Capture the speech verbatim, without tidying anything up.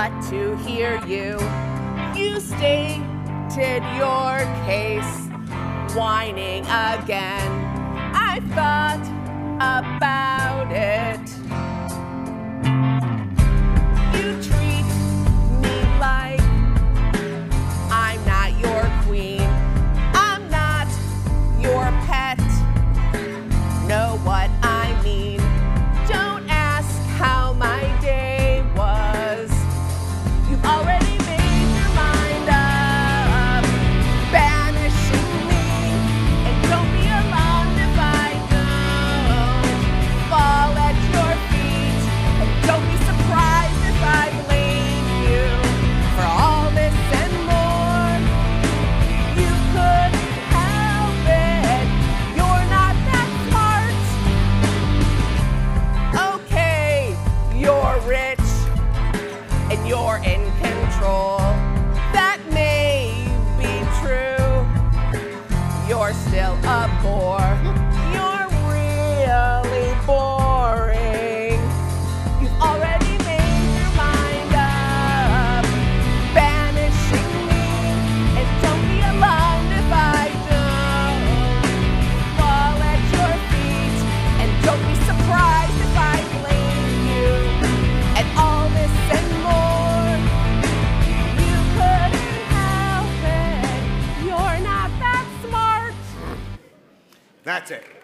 got to hear you. You stated your case, whining again. I thought about it. You treat me like I'm not your queen. I'm not your pet. Know what I mean? Don't ask how my day was. You've already made your mind up, banishing me. And don't be alarmed if I don't fall at your feet. And don't be surprised if I blame you for all this and more. You couldn't help it. You're not that smart. Okay, you're rich and you're in control. That may be true. You're still a bore. You're really boring. You've already made your mind up, banishing me. And don't be alarmed if I don't fall at your feet. And don't be surprised if I blame you. And all this and more. You couldn't help it. You're not that smart. That's it.